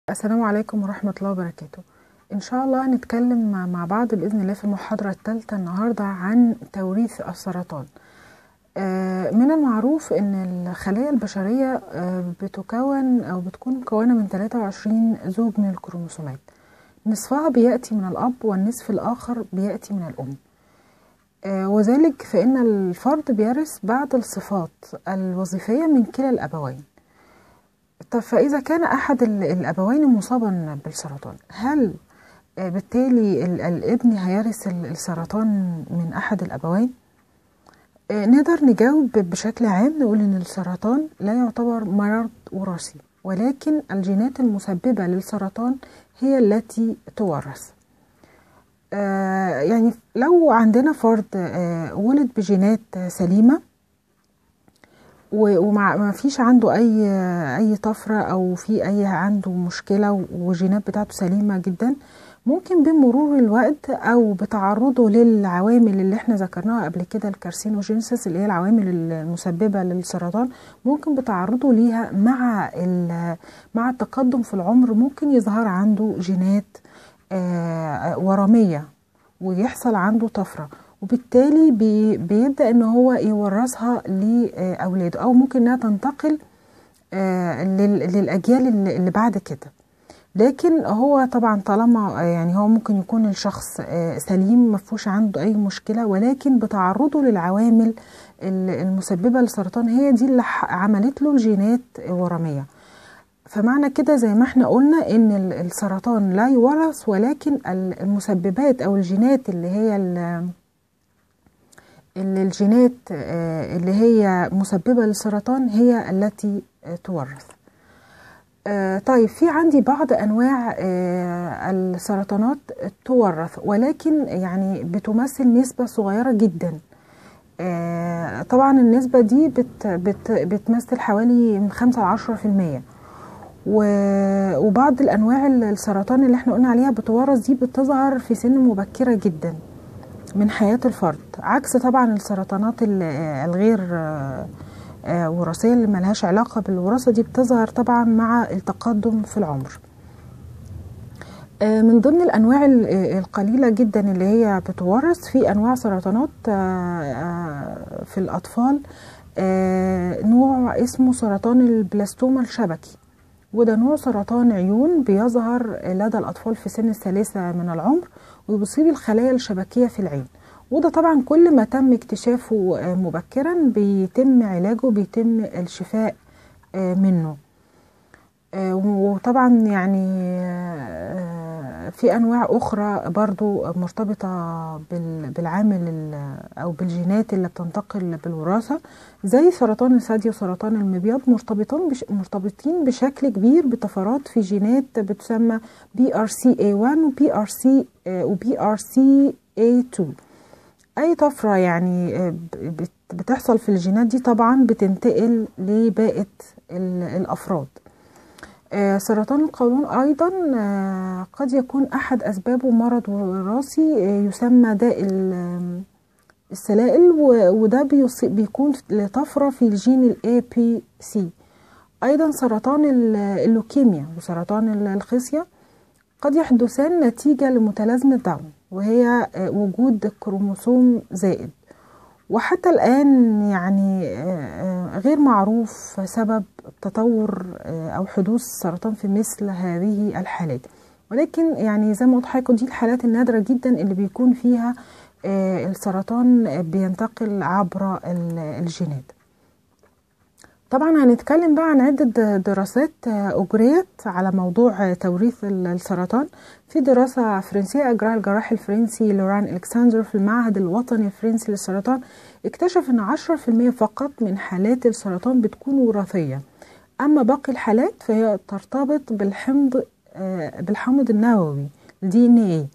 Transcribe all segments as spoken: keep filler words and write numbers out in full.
السلام عليكم ورحمة الله وبركاته. إن شاء الله هنتكلم مع مع بعض بإذن الله في المحاضرة الثالثة النهاردة عن توريث السرطان. آه، من المعروف إن الخلايا البشرية آه، بتكون أو بتكون مكونة من ثلاثة وعشرين زوج من الكروموسومات، نصفها بيأتي من الأب والنصف الآخر بيأتي من الأم. آه، وذلك فإن الفرد بيرث بعض الصفات الوظيفية من كلا الأبوين. طب فإذا كان أحد الأبوين مصابا بالسرطان، هل بالتالي الابن هيرث السرطان من أحد الأبوين؟ نقدر نجاوب بشكل عام نقول إن السرطان لا يعتبر مرض وراثي، ولكن الجينات المسببة للسرطان هي التي تورث. يعني لو عندنا فرد ولد بجينات سليمة وما فيش عنده اي اي طفره او في اي عنده مشكله والجينات بتاعته سليمه جدا، ممكن بمرور الوقت او بتعرضه للعوامل اللي احنا ذكرناها قبل كده، الكارسينوجينيسيس اللي هي العوامل المسببه للسرطان، ممكن بتعرضه ليها مع مع التقدم في العمر ممكن يظهر عنده جينات ورميه ويحصل عنده طفره، وبالتالي بي بيبدأ ان هو يورثها لأولاده، او ممكن انها تنتقل للأجيال اللي بعد كده. لكن هو طبعا طالما يعني هو ممكن يكون الشخص سليم مفهوش عنده اي مشكلة، ولكن بتعرضه للعوامل المسببة للسرطان هي دي اللي عملت له الجينات ورمية. فمعنى كده زي ما احنا قلنا ان السرطان لا يورث، ولكن المسببات او الجينات اللي هي اللي الجينات اللي هي مسببة للسرطان هي التي تورث. طيب في عندي بعض أنواع السرطانات تورث، ولكن يعني بتمثل نسبة صغيرة جدا. طبعا النسبة دي بت بت بتمثل حوالي من خمسة لعشرة في المية، وبعض الأنواع السرطان اللي احنا قلنا عليها بتورث دي بتظهر في سن مبكرة جدا من حياة الفرد، عكس طبعا السرطانات الغير وراثية اللي ملهاش علاقة بالوراثة، دي بتظهر طبعا مع التقدم في العمر. من ضمن الأنواع القليلة جدا اللي هي بتورث في أنواع سرطانات في الأطفال، نوع اسمه سرطان البلاستوما الشبكي، وده نوع سرطان عيون بيظهر لدى الأطفال في سن الثالثة من العمر، ويصيب الخلايا الشبكية في العين. وده طبعا كل ما تم اكتشافه مبكرا بيتم علاجه، بيتم الشفاء منه. وطبعا يعني في أنواع أخرى برضو مرتبطة بالعامل أو بالجينات اللي بتنتقل بالوراثة، زي سرطان الثدي وسرطان المبيض، مرتبطين بش مرتبطين بشكل كبير بطفرات في جينات بتسمى بي آر سي إيه واحد و بي آر سي و بي آر سي إيه اتنين. أي طفرة يعني بتحصل في الجينات دي طبعا بتنتقل لباقي الأفراد. سرطان القولون أيضا قد يكون أحد أسبابه مرض وراثي يسمى داء السلائل، وده بيكون لطفرة في الجين ال إيه بي سي. أيضا سرطان اللوكيميا وسرطان الخصية قد يحدثان نتيجة لمتلازمة داون، وهي وجود كروموسوم زائد، وحتى الآن يعني غير معروف سبب تطور أو حدوث سرطان في مثل هذه الحالات. ولكن يعني زي ما قلت لحضرتك دي الحالات النادرة جدا اللي بيكون فيها السرطان بينتقل عبر الجينات. طبعا هنتكلم بقى عن عدة دراسات أجريت على موضوع توريث السرطان. في دراسة فرنسية أجراها الجراح الفرنسي لوران ألكسندر في المعهد الوطني الفرنسي للسرطان، اكتشف أن عشرة في المية فقط من حالات السرطان بتكون وراثية، أما باقي الحالات فهي ترتبط بالحمض بالحمض النووي دي إن إيه،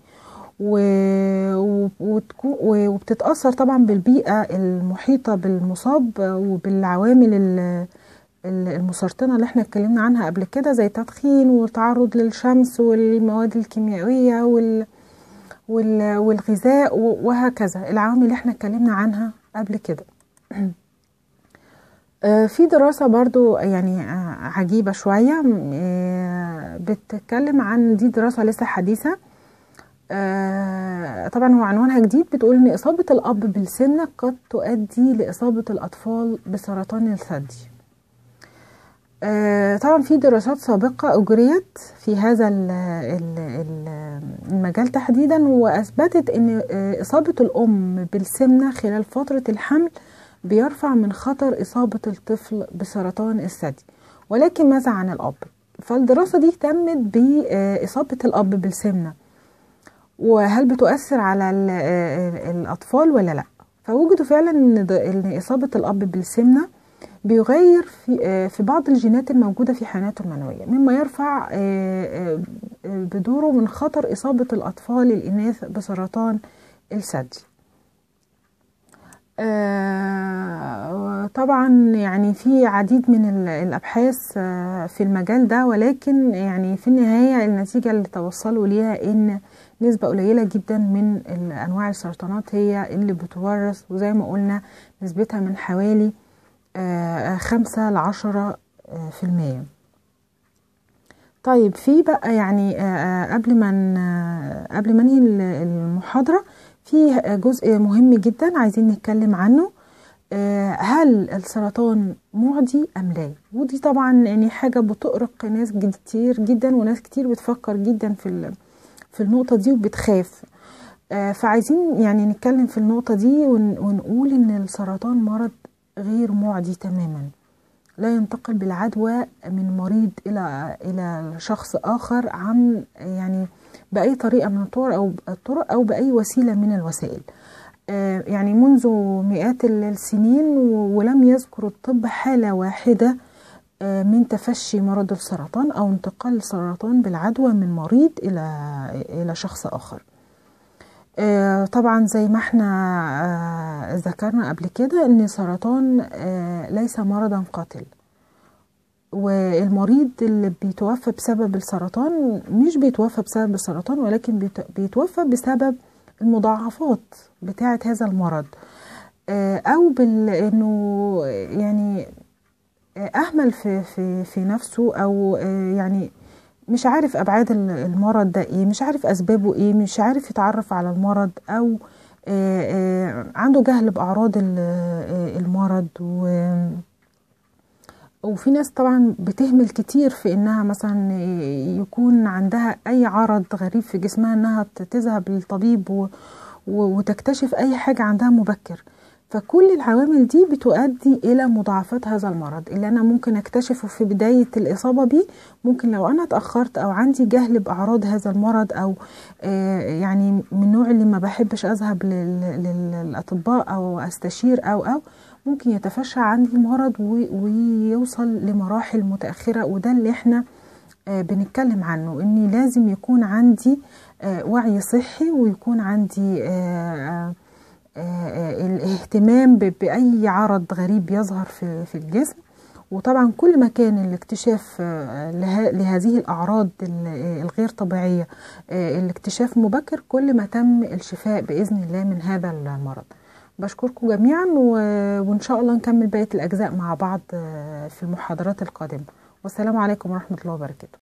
وبتتأثر طبعا بالبيئة المحيطة بالمصاب وبالعوامل المسرطنة اللي احنا اتكلمنا عنها قبل كده، زي التدخين والتعرض للشمس والمواد الكيميائية والغذاء وهكذا، العوامل اللي احنا اتكلمنا عنها قبل كده. في دراسة برضو يعني عجيبة شوية بتتكلم عن، دي دراسة لسه حديثة طبعا هو عنوانها جديد، بتقول ان اصابة الاب بالسمنة قد تؤدي لاصابة الاطفال بسرطان الثدي. طبعا في دراسات سابقة اجريت في هذا المجال تحديدا، واثبتت ان اصابة الام بالسمنة خلال فترة الحمل بيرفع من خطر اصابة الطفل بسرطان الثدي. ولكن ماذا عن الاب؟ فالدراسة دي اهتمت باصابة الاب بالسمنة وهل بتؤثر على الأطفال ولا لا. فوجدوا فعلا ان إصابة الأب بالسمنة بيغير في في بعض الجينات الموجودة في حيواناته المنوية، مما يرفع بدوره من خطر إصابة الأطفال الإناث بسرطان الثدي. طبعا يعني في عديد من الأبحاث في المجال ده، ولكن يعني في النهاية النتيجة اللي توصلوا ليها ان نسبة قليلة جدا من أنواع السرطانات هي اللي بتورث، وزي ما قلنا نسبتها من حوالي خمسة لعشرة في المية. طيب في بقى يعني قبل ما قبل ما ننهي المحاضرة في جزء مهم جدا عايزين نتكلم عنه، هل السرطان معدي أم لا؟ ودي طبعا يعني حاجة بتؤرق ناس كتير جدا، وناس كتير بتفكر جدا في في النقطة دي وبتخاف. فعايزين يعني نتكلم في النقطة دي ونقول ان السرطان مرض غير معدي تماما، لا ينتقل بالعدوى من مريض الى الى شخص اخر عن يعني باي طريقة من الطرق او الطرق او باي وسيلة من الوسائل. يعني منذ مئات السنين ولم يذكر الطب حالة واحدة من تفشي مرض السرطان او انتقال السرطان بالعدوى من مريض الى الى شخص اخر. طبعا زي ما احنا ذكرنا قبل كده ان السرطان ليس مرضا قاتل، والمريض اللي بيتوفى بسبب السرطان مش بيتوفى بسبب السرطان، ولكن بيتوفى بسبب المضاعفات بتاعة هذا المرض، او بال انه يعني اهمل في في في نفسه، او يعني مش عارف ابعاد المرض ده ايه، مش عارف اسبابه ايه، مش عارف يتعرف على المرض، او عنده جهل باعراض المرض. وفي ناس طبعا بتهمل كتير في انها مثلا يكون عندها اي عرض غريب في جسمها انها تذهب للطبيب وتكتشف اي حاجة عندها مبكر. فكل العوامل دي بتؤدي الى مضاعفات هذا المرض اللي انا ممكن اكتشفه في بداية الاصابة بيه. ممكن لو انا اتأخرت او عندي جهل باعراض هذا المرض، او يعني من النوع اللي ما بحبش اذهب للاطباء او استشير او او ممكن يتفشى عندي المرض ويوصل لمراحل متأخرة. وده اللي احنا بنتكلم عنه، اني لازم يكون عندي وعي صحي، ويكون عندي الاهتمام بأي عرض غريب يظهر في في الجسم. وطبعا كل ما كان الاكتشاف لهذه الأعراض الغير طبيعية الاكتشاف مبكر، كل ما تم الشفاء بإذن الله من هذا المرض. بشكركم جميعا، وإن شاء الله نكمل بقية الأجزاء مع بعض في المحاضرات القادمة. والسلام عليكم ورحمة الله وبركاته.